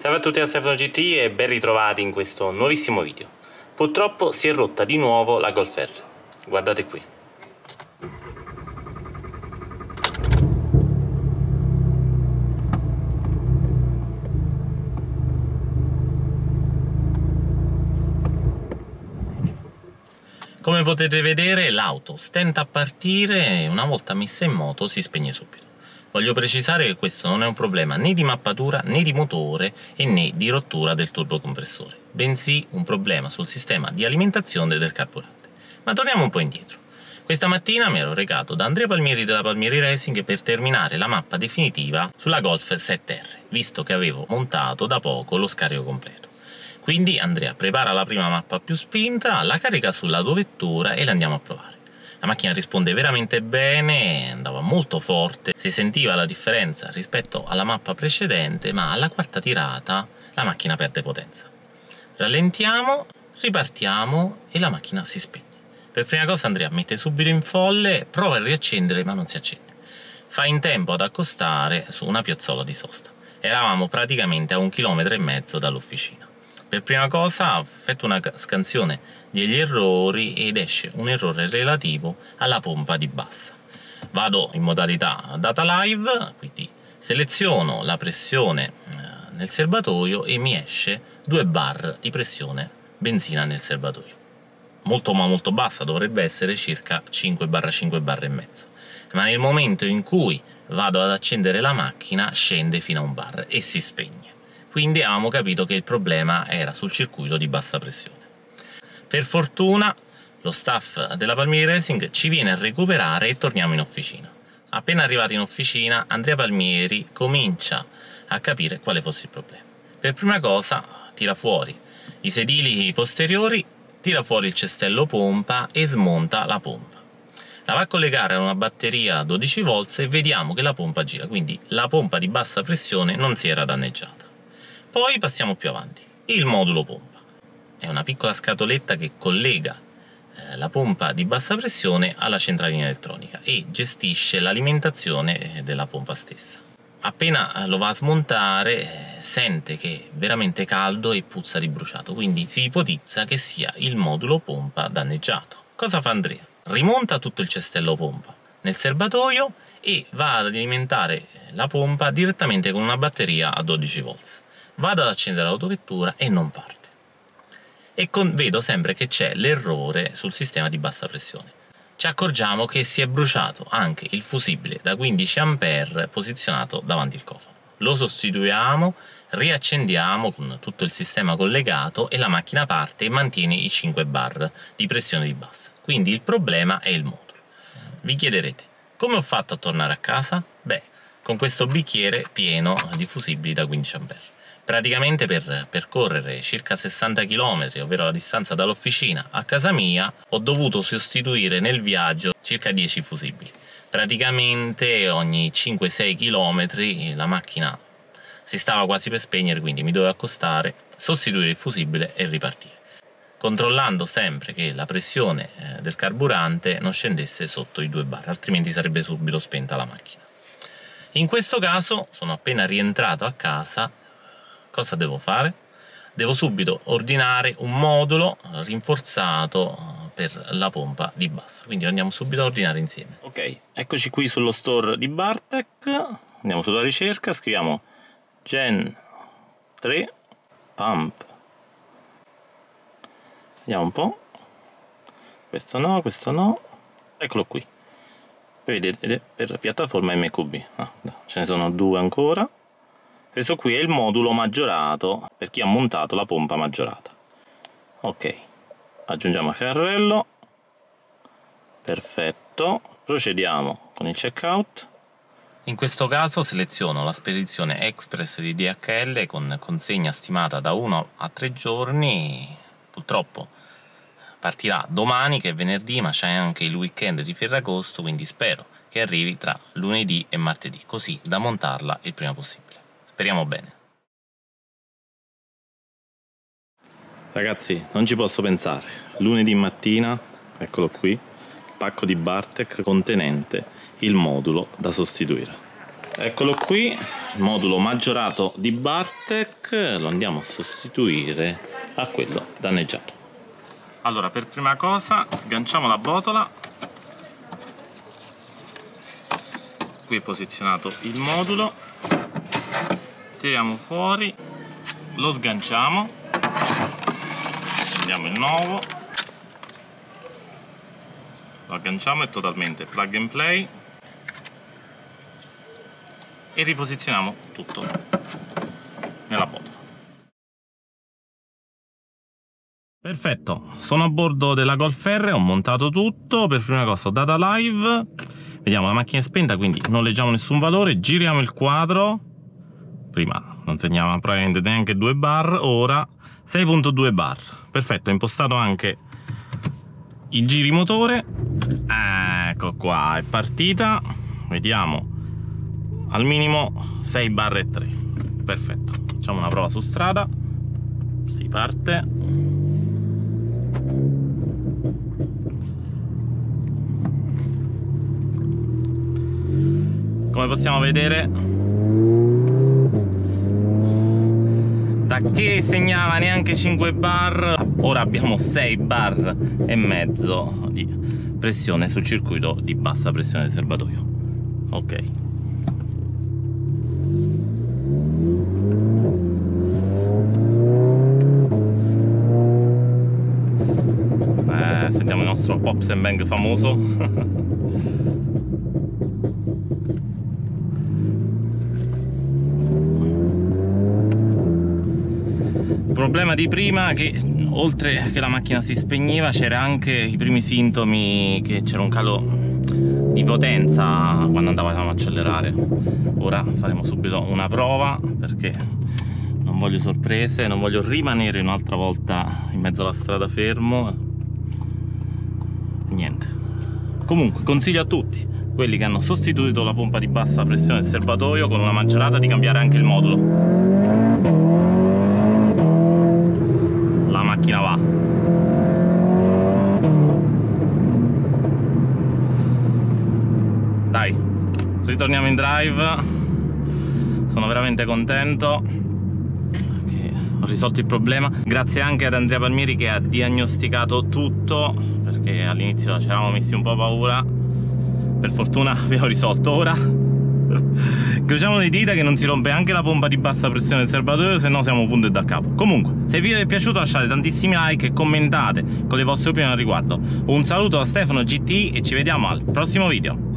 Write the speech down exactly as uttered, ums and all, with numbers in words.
Salve a tutti da Stefano G T e ben ritrovati in questo nuovissimo video. Purtroppo si è rotta di nuovo la Golf R. Guardate qui. Come potete vedere, l'auto stenta a partire e una volta messa in moto si spegne subito. Voglio precisare che questo non è un problema né di mappatura né di motore e né di rottura del turbocompressore, bensì un problema sul sistema di alimentazione del carburante. Ma torniamo un po' indietro. Questa mattina mi ero recato da Andrea Palmieri della Palmieri Racing per terminare la mappa definitiva sulla Golf sette R, visto che avevo montato da poco lo scarico completo. Quindi Andrea prepara la prima mappa più spinta, la carica sull'autovettura e la andiamo a provare. La macchina risponde veramente bene, andava molto forte, si sentiva la differenza rispetto alla mappa precedente, ma alla quarta tirata la macchina perde potenza. Rallentiamo, ripartiamo e la macchina si spegne. Per prima cosa Andrea mette subito in folle, prova a riaccendere ma non si accende. Fa in tempo ad accostare su una piazzola di sosta. Eravamo praticamente a un chilometro e mezzo dall'officina. Per prima cosa effettuo una scansione degli errori ed esce un errore relativo alla pompa di bassa. Vado in modalità data live, quindi seleziono la pressione nel serbatoio e mi esce due bar di pressione benzina nel serbatoio. Molto ma molto bassa, dovrebbe essere circa cinque cinque bar e mezzo. Ma nel momento in cui vado ad accendere la macchina scende fino a un bar e si spegne. Quindi avevamo capito che il problema era sul circuito di bassa pressione. Per fortuna lo staff della Palmieri Racing ci viene a recuperare e torniamo in officina. Appena arrivati in officina, Andrea Palmieri comincia a capire quale fosse il problema. Per prima cosa tira fuori i sedili posteriori, tira fuori il cestello pompa e smonta la pompa. La va a collegare a una batteria a dodici volt e vediamo che la pompa gira, quindi la pompa di bassa pressione non si era danneggiata. Poi passiamo più avanti. Il modulo pompa è una piccola scatoletta che collega eh, la pompa di bassa pressione alla centralina elettronica e gestisce l'alimentazione eh, della pompa stessa. Appena lo va a smontare eh, sente che è veramente caldo e puzza di bruciato, quindi si ipotizza che sia il modulo pompa danneggiato. Cosa fa Andrea? Rimonta tutto il cestello pompa nel serbatoio e va ad alimentare la pompa direttamente con una batteria a dodici volt. Vado ad accendere l'autovettura e non parte. E con, vedo sempre che c'è l'errore sul sistema di bassa pressione. Ci accorgiamo che si è bruciato anche il fusibile da quindici ampere posizionato davanti al cofano. Lo sostituiamo, riaccendiamo con tutto il sistema collegato e la macchina parte e mantiene i cinque bar di pressione di bassa. Quindi il problema è il modulo. Vi chiederete, come ho fatto a tornare a casa? Beh, con questo bicchiere pieno di fusibili da quindici ampere. Praticamente per percorrere circa sessanta chilometri, ovvero la distanza dall'officina a casa mia, ho dovuto sostituire nel viaggio circa dieci fusibili. Praticamente ogni cinque sei chilometri la macchina si stava quasi per spegnere, quindi mi dovevo accostare, sostituire il fusibile e ripartire, controllando sempre che la pressione del carburante non scendesse sotto i due bar, altrimenti sarebbe subito spenta la macchina. In questo caso sono appena rientrato a casa. Cosa devo fare? Devo subito ordinare un modulo rinforzato per la pompa di bassa, quindi lo andiamo subito a ordinare insieme. Ok, eccoci qui sullo store di Bartec, andiamo sulla ricerca, scriviamo Gen tre Pump, vediamo un po', questo no, questo no, eccolo qui, vedete per piattaforma M Q B, ah, ce ne sono due ancora. Questo qui è il modulo maggiorato per chi ha montato la pompa maggiorata. Ok, aggiungiamo a carrello, perfetto, procediamo con il checkout. In questo caso seleziono la spedizione express di D H L con consegna stimata da uno a tre giorni, purtroppo partirà domani che è venerdì, ma c'è anche il weekend di Ferragosto, quindi spero che arrivi tra lunedì e martedì, così da montarla il prima possibile. Speriamo bene. Ragazzi, non ci posso pensare. Lunedì mattina, eccolo qui, pacco di Bartec contenente il modulo da sostituire. Eccolo qui, il modulo maggiorato di Bartec, lo andiamo a sostituire a quello danneggiato. Allora, per prima cosa sganciamo la botola. Qui è posizionato il modulo, tiriamo fuori, lo sganciamo, prendiamo il nuovo, lo agganciamo, è totalmente plug and play, e riposizioniamo tutto nella botola. Perfetto, sono a bordo della Golf R, ho montato tutto. Per prima cosa ho data live, vediamo la macchina è spenta, quindi non leggiamo nessun valore, giriamo il quadro, prima non segnava praticamente neanche due bar, ora sei virgola due bar. Perfetto, ho impostato anche i giri motore, ecco qua, è partita, vediamo, al minimo sei bar e tre. Perfetto, facciamo una prova su strada, si parte. Come possiamo vedere, da che segnava neanche cinque bar, ora abbiamo sei bar e mezzo di pressione sul circuito di bassa pressione del serbatoio. Ok. Eh, sentiamo il nostro Pops and Bang famoso. Il problema di prima, che oltre che la macchina si spegneva, c'era anche i primi sintomi che c'era un calo di potenza quando andavamo a accelerare. Ora faremo subito una prova, perché non voglio sorprese, non voglio rimanere un'altra volta in mezzo alla strada fermo. Niente. Comunque consiglio a tutti quelli che hanno sostituito la pompa di bassa pressione del serbatoio con una maggiorata di cambiare anche il modulo. La macchina va. Dai, ritorniamo in drive. Sono veramente contento che ho risolto il problema. Grazie anche ad Andrea Palmieri che ha diagnosticato tutto, perché all'inizio ci eravamo messi un po' paura. Per fortuna abbiamo risolto. Ora crociamo le dita che non si rompe anche la pompa di bassa pressione del serbatoio, se no siamo punto e da capo. Comunque, se il video vi è piaciuto lasciate tantissimi like e commentate con le vostre opinioni al riguardo. Un saluto da Stefano G T e ci vediamo al prossimo video.